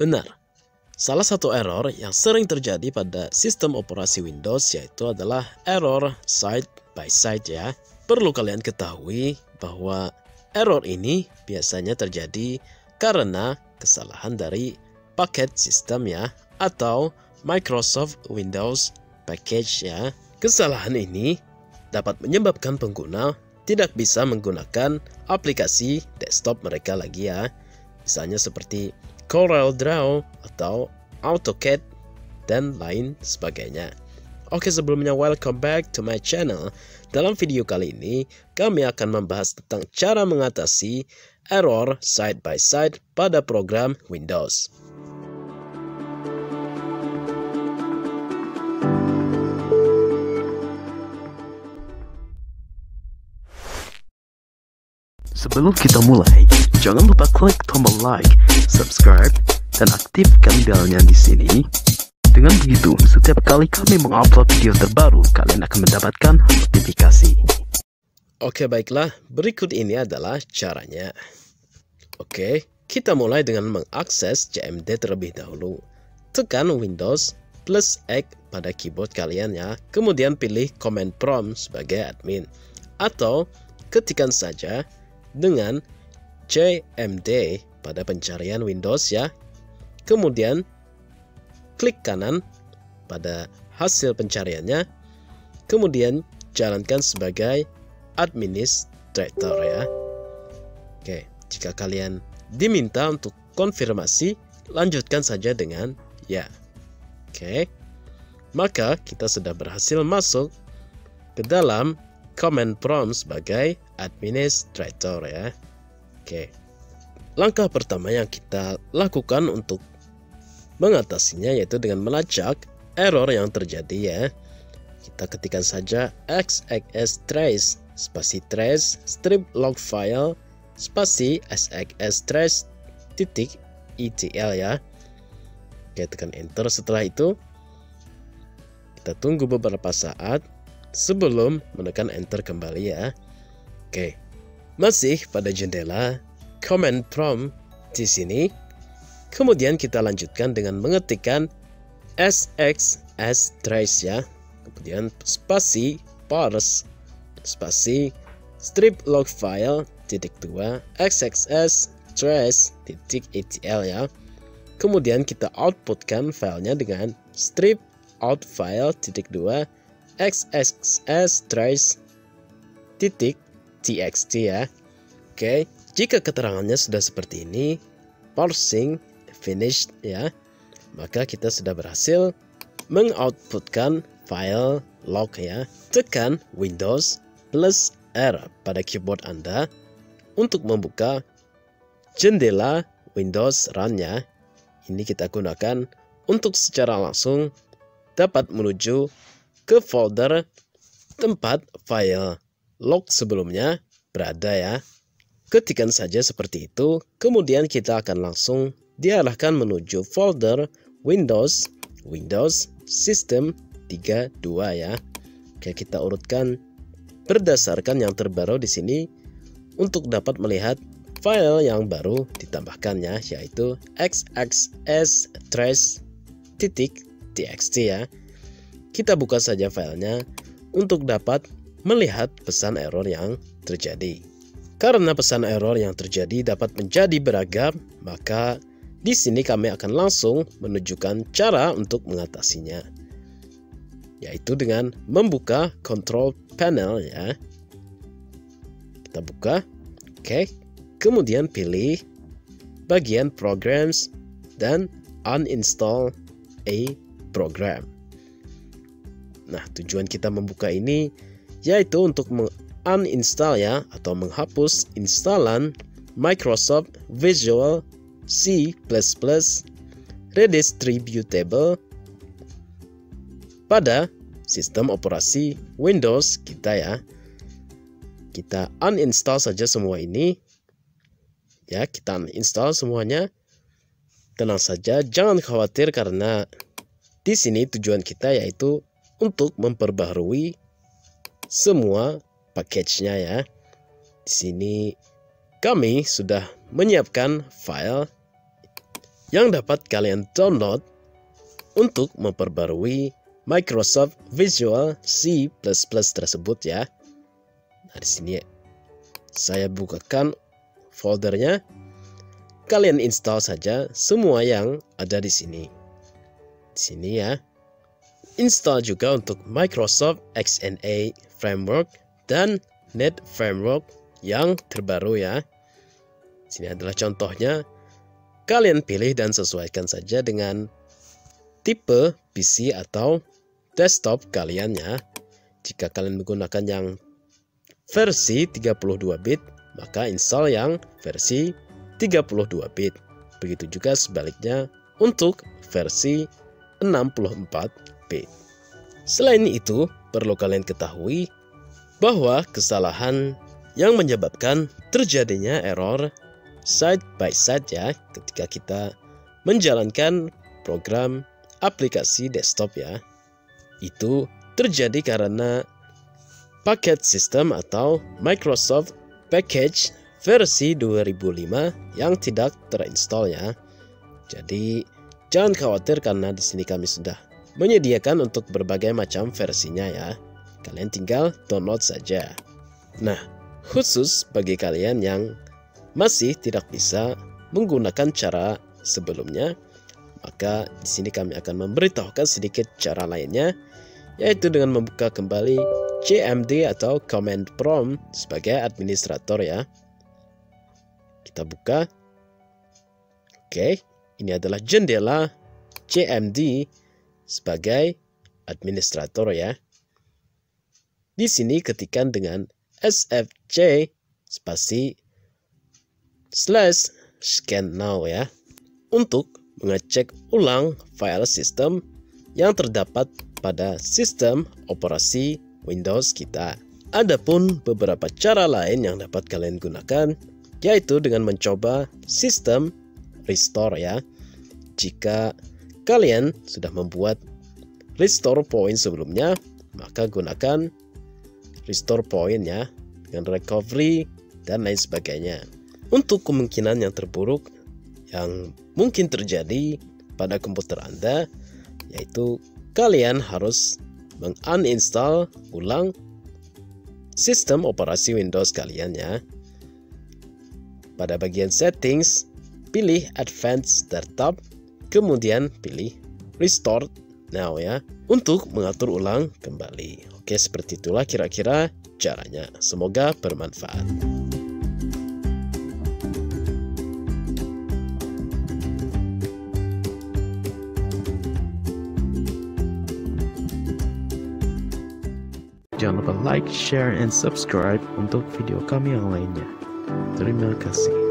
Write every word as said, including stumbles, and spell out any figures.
Benar. Salah satu error yang sering terjadi pada sistem operasi Windows yaitu adalah error side by side ya. Perlu kalian ketahui bahwa error ini biasanya terjadi karena kesalahan dari paket sistem ya, atau Microsoft Windows Package ya. Kesalahan ini dapat menyebabkan pengguna tidak bisa menggunakan aplikasi desktop mereka lagi ya. Misalnya seperti CorelDRAW atau AutoCAD dan lain sebagainya. Oke, sebelumnya welcome back to my channel. Dalam video kali ini kami akan membahas tentang cara mengatasi error side by side pada program Windows. Sebelum kita mulai, jangan lupa klik tombol like, subscribe, dan aktifkan belnya di sini. Dengan begitu, setiap kali kami mengupload video terbaru, kalian akan mendapatkan notifikasi. Oke, baiklah. Berikut ini adalah caranya. Oke, kita mulai dengan mengakses C M D terlebih dahulu. Tekan Windows plus X pada keyboard kalian ya. Kemudian pilih Command Prompt sebagai admin. Atau ketikkan saja dengan C M D pada pencarian Windows ya. Kemudian klik kanan pada hasil pencariannya. Kemudian jalankan sebagai administrator ya. Oke, jika kalian diminta untuk konfirmasi, lanjutkan saja dengan ya. Oke. Maka kita sudah berhasil masuk ke dalam Command Prompt sebagai administrator ya. Oke. Langkah pertama yang kita lakukan untuk mengatasinya yaitu dengan melacak error yang terjadi ya. Kita ketikkan saja xxs trace spasi trace strip log file spasi xxs trace titik etl ya. Oke, tekan enter. Setelah itu kita tunggu beberapa saat sebelum menekan enter kembali ya. Oke. Masih pada jendela Command Prompt di sini. Kemudian kita lanjutkan dengan mengetikkan xxs trace ya. Kemudian spasi parse spasi strip log file titik dua xxs trace titik etl ya. Kemudian kita outputkan filenya dengan strip out file titik dua xxs trace titik txt ya. Oke, jika keterangannya sudah seperti ini, parsing finished ya, maka kita sudah berhasil mengoutputkan file log ya. Tekan Windows plus R pada keyboard Anda untuk membuka jendela Windows Run ya. Ini kita gunakan untuk secara langsung dapat menuju ke folder tempat file log sebelumnya berada ya. Ketikkan saja seperti itu, kemudian kita akan langsung diarahkan menuju folder Windows Windows System tiga puluh dua ya. Oke, kita urutkan berdasarkan yang terbaru di sini untuk dapat melihat file yang baru ditambahkannya yaitu xxs trace titik txt ya. Kita buka saja filenya untuk dapat melihat pesan error yang terjadi. Karena pesan error yang terjadi dapat menjadi beragam, maka di sini kami akan langsung menunjukkan cara untuk mengatasinya, yaitu dengan membuka control panel ya. Kita buka, oke. Kemudian pilih bagian programs dan uninstall a program. Nah, tujuan kita membuka ini yaitu untuk uninstall ya, atau menghapus instalan Microsoft Visual C plus plus Redistributable pada sistem operasi Windows kita ya. Kita uninstall saja semua ini ya, kita uninstall semuanya. Tenang saja, jangan khawatir karena di sini tujuan kita yaitu untuk memperbaharui semua package-nya ya. Di sini kami sudah menyiapkan file yang dapat kalian download untuk memperbarui Microsoft Visual C plus plus tersebut ya. Nah, di sini saya bukakan foldernya. Kalian install saja semua yang ada di sini. Di sini ya. Install juga untuk Microsoft X N A Framework dan Net Framework yang terbaru ya. Sini adalah contohnya. Kalian pilih dan sesuaikan saja dengan tipe P C atau desktop kalian ya. Jika kalian menggunakan yang versi tiga puluh dua bit, maka install yang versi tiga puluh dua bit. Begitu juga sebaliknya untuk versi enam puluh empat bit. Selain itu, perlu kalian ketahui bahwa kesalahan yang menyebabkan terjadinya error side by side ya ketika kita menjalankan program aplikasi desktop ya, itu terjadi karena paket sistem atau Microsoft Package versi dua ribu lima yang tidak terinstall ya. Jadi jangan khawatir karena di sini kami sudah menyediakan untuk berbagai macam versinya ya. Kalian tinggal download saja. Nah, khusus bagi kalian yang masih tidak bisa menggunakan cara sebelumnya, maka di sini kami akan memberitahukan sedikit cara lainnya, yaitu dengan membuka kembali C M D atau Command Prompt sebagai administrator ya. Kita buka. Oke, ini adalah jendela C M D sebagai administrator ya. Di sini ketikkan dengan S F C spasi slash scan now ya, untuk mengecek ulang file sistem yang terdapat pada sistem operasi Windows kita. Adapun beberapa cara lain yang dapat kalian gunakan, yaitu dengan mencoba sistem restore ya. Jika kalian sudah membuat restore point sebelumnya, maka gunakan restore point ya, dengan recovery dan lain sebagainya. Untuk kemungkinan yang terburuk yang mungkin terjadi pada komputer Anda, yaitu kalian harus menguninstall ulang sistem operasi Windows kalian ya. Pada bagian settings, pilih Advanced Startup, kemudian pilih Restore Now ya, untuk mengatur ulang kembali. Oke, seperti itulah kira-kira caranya. Semoga bermanfaat. Jangan lupa like, share, and subscribe untuk video kami yang lainnya. Terima kasih.